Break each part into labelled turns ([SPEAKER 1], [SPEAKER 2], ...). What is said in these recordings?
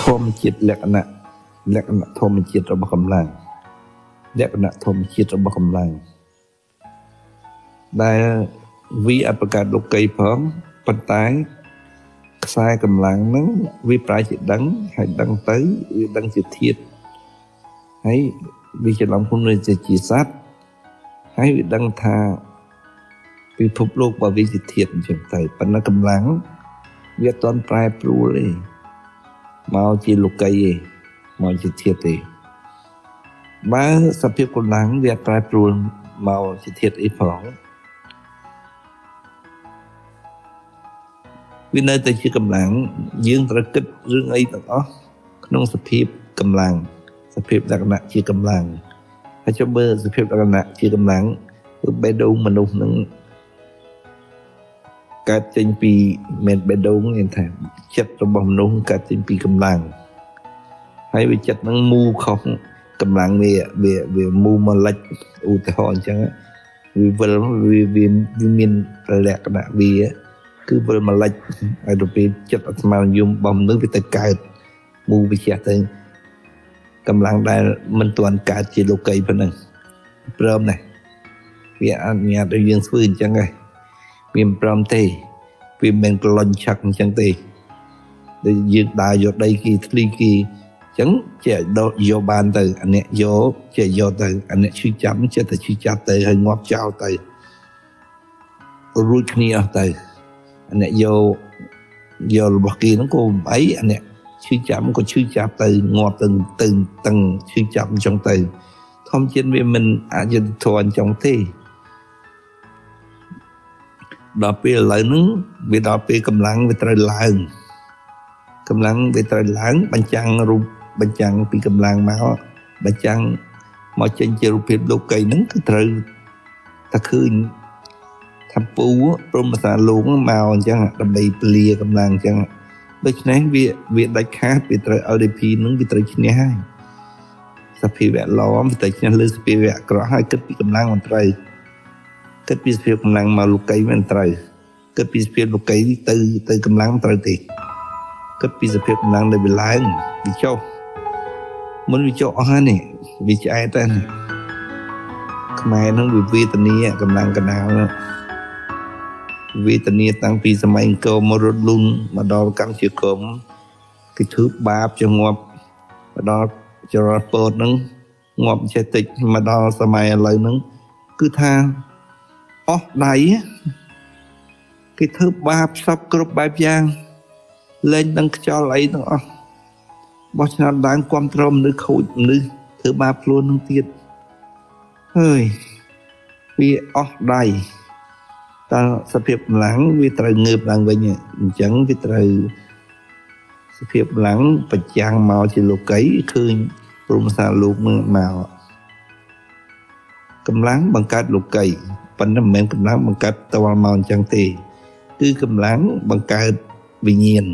[SPEAKER 1] ធម្មជាតិលក្ខណៈធម្មជាតិរបស់កម្លាំងលក្ខណៈធម្មជាតិរបស់កម្លាំងដែលវាអត់ប្រកាសលោកីផងប៉ុន្តែខ្សែកម្លាំងហ្នឹងវាប្រែជាដឹងហើយដឹងទៅវាដឹងជាធាតុហើយវាច្រឡំខ្លួនជាសត្វហើយវាដឹងថាពិភពលោករបស់វាជាធាតុអញ្ចឹងទៅប៉ុន្តែកម្លាំងវាអត់ទាន់ប្រែប្រួលទេមកជាលោកីទេមកជាធាតុទេបើសភាពកម្លាំងវាប្រែប្រួលមកជាធាតុអីផងវានៅតែជាកម្លាំងយើងត្រូវគិតរឿងអីទាំងអស់ក្នុងសភាពកម្លាំងសភាពលក្ខណៈជាកម្លាំងហើយចុះបើសភាពលក្ខណៈជាកម្លាំងគឺបេះដូងមនុស្សនឹងកើតចេញពីមិនបេះដូងទេថាចិត្តរបស់មនុស្សកើតចេញពីកម្លាំងហើយវាចិត្តនឹងមូខុសកម្លាំងវាមូមកលិចឧទាហរណ៍អញ្ចឹងវាវិលវាមានលក្ខណៈវាគឺវិលមកលិចហើយទៅពេលចិត្តអាត្មានិយមរបស់មនុស្សវាទៅកើតមូវិជ្ជាទៅកម្លាំងដែលមិនទាន់កើតជាលោកីប៉ុណ្ណឹងព្រមណាស់វាអនុញ្ញាតឲ្យយើងធ្វើអញ្ចឹងឯងវាមិនព្រមទេវាមិនក្លុញឆឹកអញ្ចឹងទេដូចយើងដើរយកដីគេធ្លីគេអញ្ចឹងចេះយកបានទៅអានេះយកចេះយកទៅអានេះឈឺចាប់ចេះតែឈឺចាប់ទៅហើយងាប់ចោលទៅរួចគ្នាអស់ទៅអានេះយករបស់គេហ្នឹងក៏អីអានេះឈឺចាប់ក៏ឈឺចាប់ទៅងាប់ទៅតឹងឈឺចាប់អញ្ចឹងទៅធម្មជាតិវាមិនអយុត្តិធម៌អញ្ចឹងទេដល់ពេលឥឡូវហ្នឹងវាដល់ពេលកម្លាំងវាត្រូវឡើងកម្លាំងវាត្រូវឡើងបញ្ចាំងរូបបញ្ចាំងពីកម្លាំងមកបញ្ចាំងមកចេញជារូបភាពលោកីហ្នឹងគឺត្រូវតែឃើញថាពូព្រមសាលោកមកអញ្ចឹងដើម្បីពលាកម្លាំងអញ្ចឹងដូច្នេះវាដាច់ខាតវាត្រូវ LDP ហ្នឹងវាត្រូវឈ្នះហើយសភាវៈឡំវាត្រូវឈ្នះលើសភាវៈក្រក់ហើយគិតពីកម្លាំងមិនត្រូវគិតពីសភាពកម្លាំងមកលោកីមិនត្រូវគិតពីសភាពលោកីទៅកម្លាំងមិនត្រូវទេគិតពីសភាពកម្លាំងដែលវាឡើងវាចុះមុនវាចុះអស់ហើយនេះវាឆ្អែតតែខ្មែរនឹងវាវេទនាកម្លាំងកណ្ដាលវេទនាតាំងពីសម័យអង្គរមករត់លុនមកដល់កម្ពុជាក្រមគេធ្វើបាបចងាប់មកដល់ចរពតហ្នឹងងាប់ចេះតិចមកដល់សម័យឥឡូវហ្នឹងគឺថាអស់ដៃគេធ្វើបាបសពគ្រប់បែបយ៉ាងលែងដឹងខ្យល់អីទាំងអស់បោះឆ្នាំដើមគ្រប់ត្រមមនុស្សខូចមនុស្សធ្វើបាបខ្លួននឹងទៀតហើយវាអស់ដៃតើសភាពកម្លាំងវាត្រូវងើបឡើងវិញអញ្ចឹងវាត្រូវសភាពកម្លាំងប្រចាំងមកជាលោកីឃើញព្រមសាលោកមកកម្លាំងបង្កើតលោកីប៉ុន្តែមិនមែនកម្លាំងបង្កើតតវល់មកអញ្ចឹងទេគឺកម្លាំងបង្កើតវិញ្ញាណ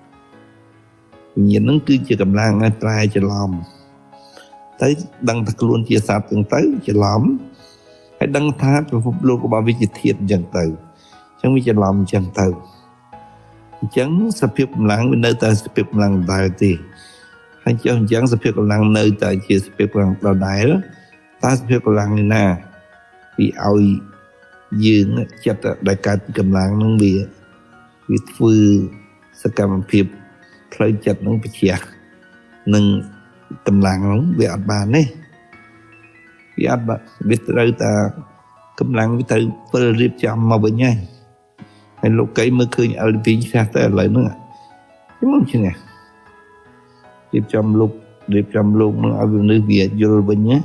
[SPEAKER 1] ហ្នឹងគឺជាកម្លាំងឲ្យប្រែច្រឡំទៅដឹងថាខ្លួនជាសត្វទាំងទៅច្រឡំហើយដឹងថាពិភពលោករបស់វាជាធាតុអញ្ចឹងទៅអញ្ចឹងវាច្រឡំអញ្ចឹងទៅអញ្ចឹងសភាពកម្លាំងវានៅតែសភាពកម្លាំងដដែលទេហើយចុះអញ្ចឹងសភាពកម្លាំងនៅតែជាសភាពកម្លាំងដដែលតើសភាពកម្លាំងនេះណាវាឲ្យយើងចិត្តដែលកើតពីកម្លាំងហ្នឹងវាធ្វើសកម្មភាពផ្លូវចិត្តហ្នឹងប្រជ្រះនឹងកម្លាំងហ្នឹងវាអត់បានទេវាអត់វាត្រូវតែកម្លាំងវាត្រូវពេលរៀបចំមកវិញហើយលោកីមើលឃើញ LP ឆ្នះតែឥឡូវហ្នឹងខ្ញុំមិនឆ្នះរៀបចំលោកមកឲ្យមនុស្សវាយល់វិញណា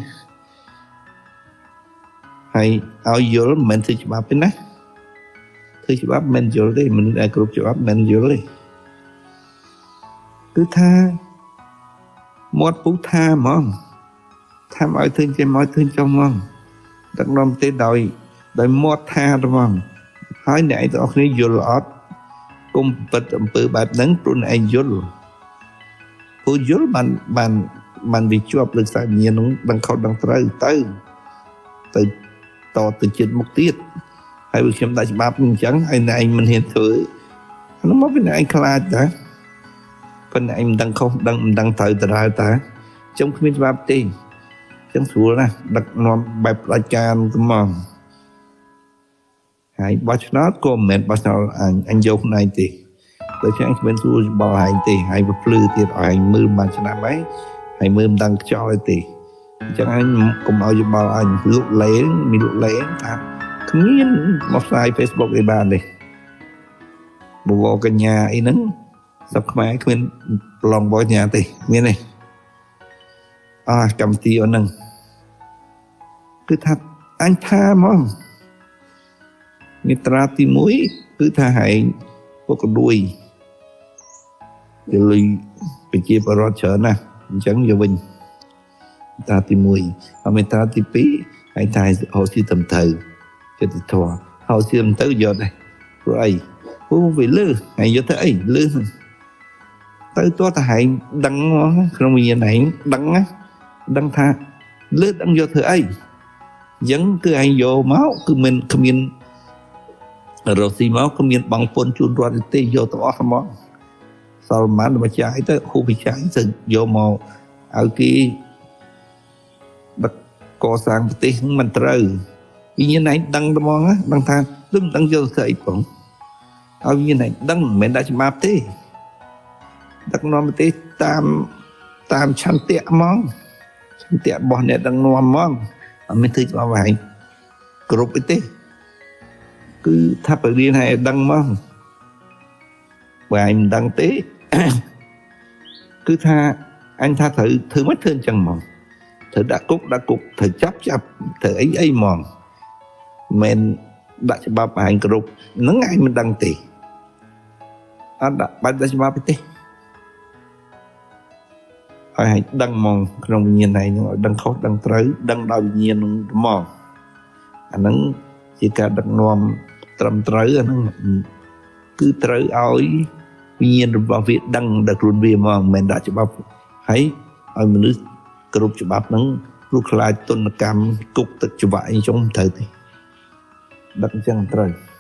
[SPEAKER 1] ហើយឲ្យយល់មិនមែនធ្វើច្បាប់ទេណាធ្វើច្បាប់មិនយល់ទេមនុស្សដែលគ្រប់ច្បាប់មិនយល់ទេគឺថាមាត់ពុះថាហ្មងថាឲ្យឃើញចេះមកឃើញចុះហ្មងដឹកនាំប្រទេសដោយមាត់ថាហ្មងហើយអ្នកឯងទាំងអស់គ្នាយល់អត់គុំពិតអំពើបែបហ្នឹងព្រោះអ្នកឯងយល់ព្រោះយល់បានវាជាប់លើខ្សែវិញ្ញាណហ្នឹងដឹងខុសដឹងត្រូវទៅទៅជាតិមុខទៀតហើយវាខ្ញុំដាក់ច្បាប់អញ្ចឹងហើយអ្នកឯងមិនហ៊ានធ្វើអានោះមកពីអ្នកឯងខ្លាចតាប៉ុន្តែឯងមិនដឹងខុសមិនដឹងត្រូវតាតាចឹងគ្មានច្បាប់ទេចឹងស្រួលណាស់ដឹកនាំបែបផ្ដាច់ការទៅមកហើយបោះឆ្នោតក៏មិនមែនបោះឆ្នោតអញយកខ្លួនឯងទេដូច្នេះអញគ្មានសួរបល់ឯងទេហើយវាភ្លឺទៀតឲ្យឯងមើលបានឆ្នាំហើយមើលមិនដឹងខ្យល់ទេអញ្ចឹងអញកុំឲ្យបល់អញលុកលែងមានលុកលែងថាគ្មានមកផ្សាយ Facebook ឯបានទេបវរកញ្ញាអីហ្នឹងសពខ្មែរគ្មានប្រឡងបវរកញ្ញាទេមានទេកម្មវិធីហ្នឹងគឺថាអញថាហ្មងមាត្រាទី1គឺថាហែងពុកដួយលុយប្រជាពលរដ្ឋច្រើនណាស់អញ្ចឹងយកវិញមាត្រាទី1ហើយមាត្រាទី2ហើយតែហៅស៊ីតំទៅចិត្តធម៌ហៅស៊ីតំទៅយកដែរព្រោះអីព្រោះវាលឺហើយយកទៅអីលឺទៅតោះតែហែងដឹងហ្មងក្នុងវិញ្ញាណឯងដឹងថាលឺដឹងយកធ្វើអីអញ្ចឹងគឺឯងយកមកគឺមិនគ្មានរស់ស៊ីមកគ្មានបងពុនជូនរដ្ឋទេយកទៅអស់ហ្មងសល់មិនមកចាយទៅហូបចាយទៅយកមកឲ្យគេដឹកកសាងប្រទេសមិនត្រូវវិញ្ញាណឯងដឹងហ្មងដឹងថាមិនដឹងយកទៅអីផងឲ្យវិញ្ញាណឯងដឹងមិនមែនដាក់ច្បាប់ទេដឹកនាំប្រទេសតាមឆន្ទៈហ្មងឆន្ទៈរបស់អ្នកដឹកនាំហ្មងអត់មានធ្វើច្បាប់ឲ្យគ្រប់ទេគឺថាបរៀនឲ្យដឹងមកបើឯងមិនដឹងទេគឺថាអញថាត្រូវធ្វើមិនធ្វើអញ្ចឹងហ្មងត្រូវដាក់គុកត្រូវចាប់ត្រូវអីហ្មងមិនដាក់ច្បាប់ឲ្យគ្រប់ហ្នឹងឯងមិនដឹងទេអត់ដាក់បាច់ដាក់ច្បាប់ទេឲ្យដឹងហ្មងក្នុងវិញ្ញាណឯងឲ្យដឹងខុសដឹងត្រូវដឹងដោយវិញ្ញាណហ្នឹងហ្មងអាហ្នឹងជាការដឹកនាំត្រឹមត្រូវអាហ្នឹងគឺត្រូវឲ្យវិញ្ញាណរបស់វាដឹងដល់ខ្លួនវាហ្មងមិនមែនដាក់ច្បាប់ហើយឲ្យមនុស្សគ្រប់ច្បាប់ហ្នឹងព្រោះខ្លាចទណ្ឌកម្មគុកទឹកច្បាប់អីចុងត្រូវទេដឹកអញ្ចឹងត្រូវ